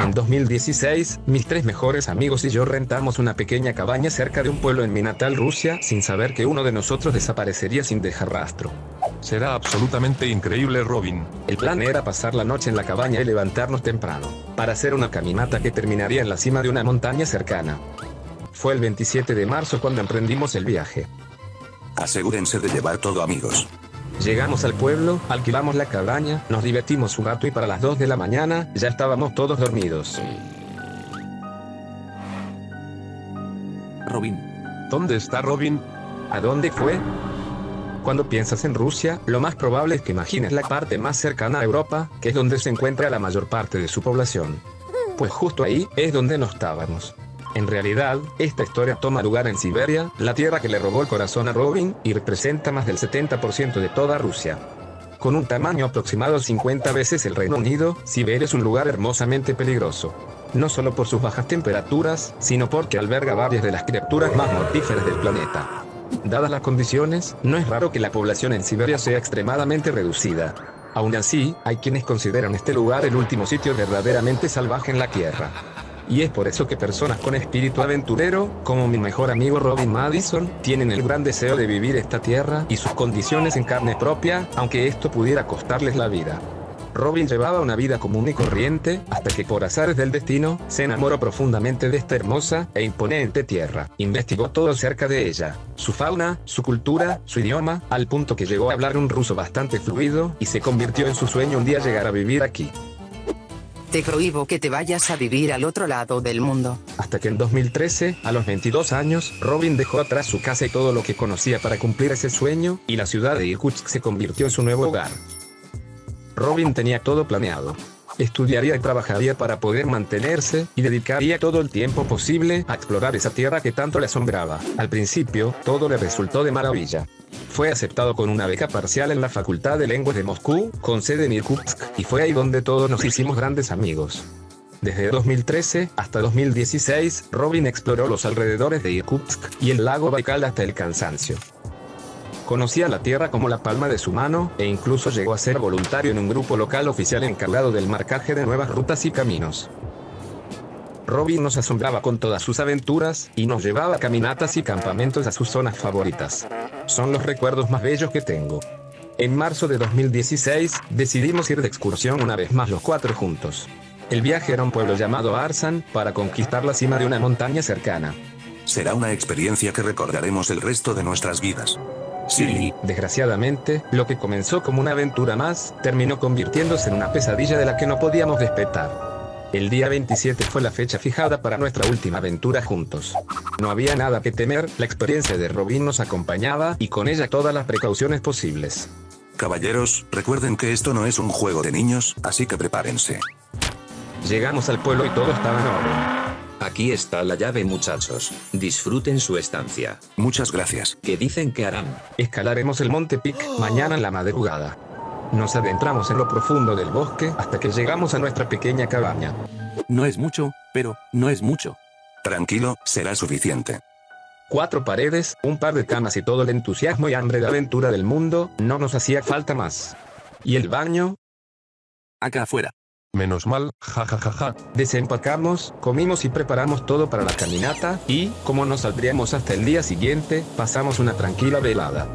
En 2016, mis 3 mejores amigos y yo rentamos una pequeña cabaña cerca de un pueblo en mi natal Rusia, sin saber que uno de nosotros desaparecería sin dejar rastro. Será absolutamente increíble, Robin. El plan era pasar la noche en la cabaña y levantarnos temprano, para hacer una caminata que terminaría en la cima de una montaña cercana. Fue el 27 de marzo cuando emprendimos el viaje. Asegúrense de llevar todo, amigos. Llegamos al pueblo, alquilamos la cabaña, nos divertimos un rato y para las 2 de la mañana, ya estábamos todos dormidos. Robin. ¿Dónde está Robin? ¿A dónde fue? Cuando piensas en Rusia, lo más probable es que imagines la parte más cercana a Europa, que es donde se encuentra la mayor parte de su población. Pues justo ahí es donde no estábamos. En realidad, esta historia toma lugar en Siberia, la tierra que le robó el corazón a Robin, y representa más del 70% de toda Rusia. Con un tamaño aproximado 50 veces el Reino Unido, Siberia es un lugar hermosamente peligroso. No solo por sus bajas temperaturas, sino porque alberga varias de las criaturas más mortíferas del planeta. Dadas las condiciones, no es raro que la población en Siberia sea extremadamente reducida. Aún así, hay quienes consideran este lugar el último sitio verdaderamente salvaje en la Tierra. Y es por eso que personas con espíritu aventurero, como mi mejor amigo Robin Madison, tienen el gran deseo de vivir esta tierra y sus condiciones en carne propia, aunque esto pudiera costarles la vida. Robin llevaba una vida común y corriente, hasta que por azares del destino, se enamoró profundamente de esta hermosa e imponente tierra. Investigó todo acerca de ella, su fauna, su cultura, su idioma, al punto que llegó a hablar un ruso bastante fluido, y se convirtió en su sueño un día llegar a vivir aquí. Te prohíbo que te vayas a vivir al otro lado del mundo. Hasta que en 2013, a los 22 años, Robin dejó atrás su casa y todo lo que conocía para cumplir ese sueño, y la ciudad de Irkutsk se convirtió en su nuevo hogar. Robin tenía todo planeado. Estudiaría y trabajaría para poder mantenerse, y dedicaría todo el tiempo posible a explorar esa tierra que tanto le asombraba. Al principio, todo le resultó de maravilla. Fue aceptado con una beca parcial en la Facultad de Lenguas de Moscú, con sede en Irkutsk, y fue ahí donde todos nos hicimos grandes amigos. Desde 2013 hasta 2016, Robin exploró los alrededores de Irkutsk y el lago Baikal hasta el cansancio. Conocía la tierra como la palma de su mano, e incluso llegó a ser voluntario en un grupo local oficial encargado del marcaje de nuevas rutas y caminos. Robin nos asombraba con todas sus aventuras, y nos llevaba a caminatas y campamentos a sus zonas favoritas. Son los recuerdos más bellos que tengo. En marzo de 2016, decidimos ir de excursión una vez más los 4 juntos. El viaje era a un pueblo llamado Arsan, para conquistar la cima de una montaña cercana. Será una experiencia que recordaremos el resto de nuestras vidas. Sí. Desgraciadamente, lo que comenzó como una aventura más, terminó convirtiéndose en una pesadilla de la que no podíamos despertar. El día 27 fue la fecha fijada para nuestra última aventura juntos. No había nada que temer, la experiencia de Robin nos acompañaba, y con ella todas las precauciones posibles. Caballeros, recuerden que esto no es un juego de niños, así que prepárense. Llegamos al pueblo y todo estaba en orden. Aquí está la llave, muchachos. Disfruten su estancia. Muchas gracias. ¿Qué dicen que harán? Escalaremos el Monte Pic mañana en la madrugada. Nos adentramos en lo profundo del bosque hasta que llegamos a nuestra pequeña cabaña. No es mucho, pero no es mucho. Tranquilo, será suficiente. 4 paredes, un par de camas y todo el entusiasmo y hambre de aventura del mundo, no nos hacía falta más. ¿Y el baño? Acá afuera. Menos mal, jajajaja. Desempacamos, comimos y preparamos todo para la caminata, y, como no saldríamos hasta el día siguiente, pasamos una tranquila velada.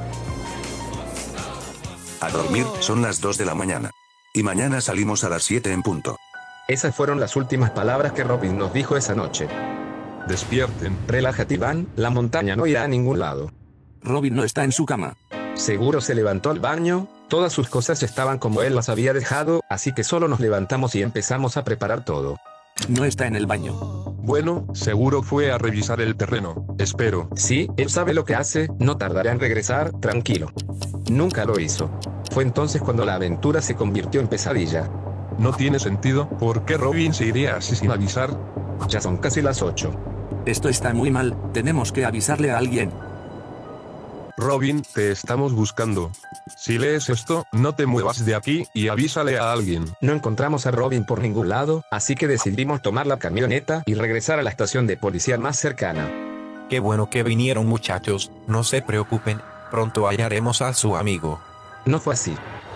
A dormir, son las 2 de la mañana. Y mañana salimos a las 7 en punto. Esas fueron las últimas palabras que Robin nos dijo esa noche. Despierten. Relájate, Iván, la montaña no irá a ningún lado. Robin no está en su cama. Seguro se levantó al baño, todas sus cosas estaban como él las había dejado, así que solo nos levantamos y empezamos a preparar todo. No está en el baño. Bueno, seguro fue a revisar el terreno, espero. Sí, él sabe lo que hace, no tardará en regresar, tranquilo. Nunca lo hizo. Fue entonces cuando la aventura se convirtió en pesadilla. No tiene sentido, ¿por qué Robin se iría así sin avisar? Ya son casi las 8. Esto está muy mal, tenemos que avisarle a alguien. Robin, te estamos buscando. Si lees esto, no te muevas de aquí y avísale a alguien. No encontramos a Robin por ningún lado, así que decidimos tomar la camioneta y regresar a la estación de policía más cercana. Qué bueno que vinieron, muchachos, no se preocupen, pronto hallaremos a su amigo. No fue así.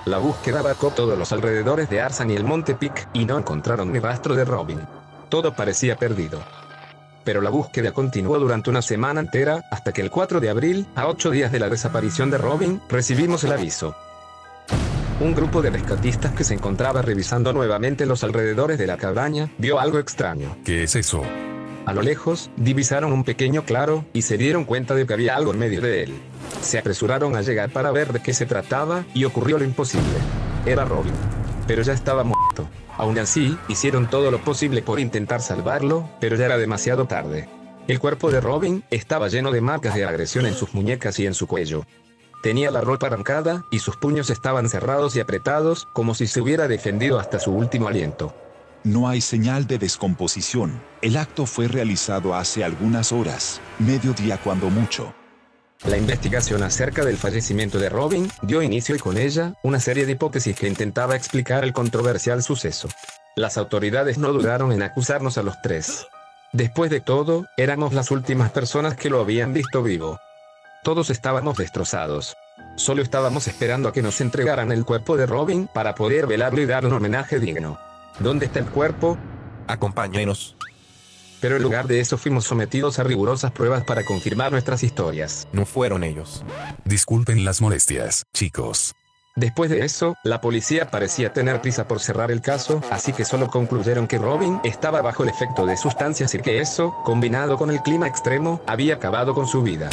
La búsqueda abarcó todos los alrededores de Arsan y el Monte Peak, y no encontraron ni rastro de Robin. Todo parecía perdido. Pero la búsqueda continuó durante una semana entera, hasta que el 4 de abril, a 8 días de la desaparición de Robin, recibimos el aviso. Un grupo de rescatistas que se encontraba revisando nuevamente los alrededores de la cabaña, vio algo extraño. ¿Qué es eso? A lo lejos, divisaron un pequeño claro, y se dieron cuenta de que había algo en medio de él. Se apresuraron a llegar para ver de qué se trataba, y ocurrió lo imposible. Era Robin. Pero ya estaba muerto. Aún así, hicieron todo lo posible por intentar salvarlo, pero ya era demasiado tarde. El cuerpo de Robin estaba lleno de marcas de agresión en sus muñecas y en su cuello. Tenía la ropa arrancada, y sus puños estaban cerrados y apretados, como si se hubiera defendido hasta su último aliento. No hay señal de descomposición. El acto fue realizado hace algunas horas, mediodía cuando mucho. La investigación acerca del fallecimiento de Robin dio inicio y con ella, una serie de hipótesis que intentaba explicar el controversial suceso. Las autoridades no dudaron en acusarnos a los tres. Después de todo, éramos las últimas personas que lo habían visto vivo. Todos estábamos destrozados. Solo estábamos esperando a que nos entregaran el cuerpo de Robin para poder velarlo y dar un homenaje digno. ¿Dónde está el cuerpo? Acompáñenos. Pero en lugar de eso fuimos sometidos a rigurosas pruebas para confirmar nuestras historias. No fueron ellos. Disculpen las molestias, chicos. Después de eso, la policía parecía tener prisa por cerrar el caso, así que solo concluyeron que Robin estaba bajo el efecto de sustancias y que eso, combinado con el clima extremo, había acabado con su vida.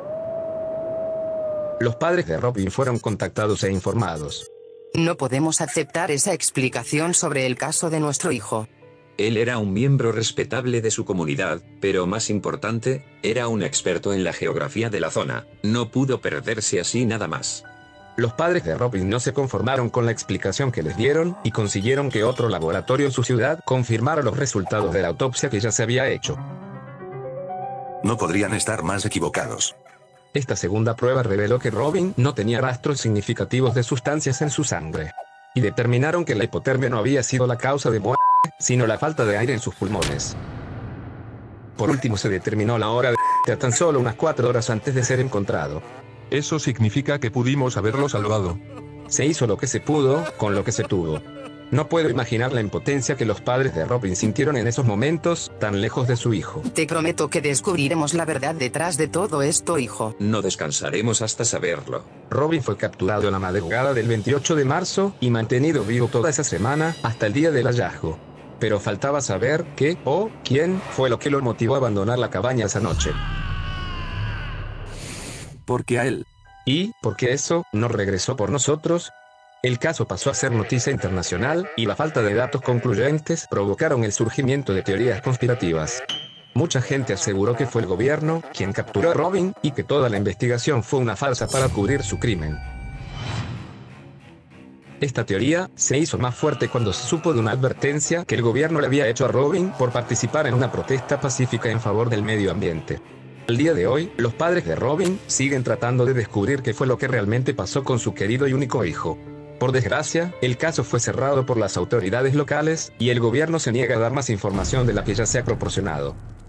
Los padres de Robin fueron contactados e informados. No podemos aceptar esa explicación sobre el caso de nuestro hijo. Él era un miembro respetable de su comunidad, pero más importante, era un experto en la geografía de la zona. No pudo perderse así nada más. Los padres de Robin no se conformaron con la explicación que les dieron, y consiguieron que otro laboratorio en su ciudad confirmara los resultados de la autopsia que ya se había hecho. No podrían estar más equivocados. Esta segunda prueba reveló que Robin no tenía rastros significativos de sustancias en su sangre. Y determinaron que la hipotermia no había sido la causa de muerte, sino la falta de aire en sus pulmones. Por último se determinó la hora de tan solo unas 4 horas antes de ser encontrado. Eso significa que pudimos haberlo salvado. Se hizo lo que se pudo, con lo que se tuvo. No puedo imaginar la impotencia que los padres de Robin sintieron en esos momentos, tan lejos de su hijo. Te prometo que descubriremos la verdad detrás de todo esto, hijo. No descansaremos hasta saberlo. Robin fue capturado en la madrugada del 28 de marzo, y mantenido vivo toda esa semana, hasta el día del hallazgo. Pero faltaba saber qué o quién fue lo que lo motivó a abandonar la cabaña esa noche. Porque a él. Y, porque eso no regresó por nosotros. El caso pasó a ser noticia internacional, y la falta de datos concluyentes provocaron el surgimiento de teorías conspirativas. Mucha gente aseguró que fue el gobierno quien capturó a Robin, y que toda la investigación fue una farsa para cubrir su crimen. Esta teoría se hizo más fuerte cuando se supo de una advertencia que el gobierno le había hecho a Robin por participar en una protesta pacífica en favor del medio ambiente. Al día de hoy, los padres de Robin siguen tratando de descubrir qué fue lo que realmente pasó con su querido y único hijo. Por desgracia, el caso fue cerrado por las autoridades locales, y el gobierno se niega a dar más información de la que ya se ha proporcionado.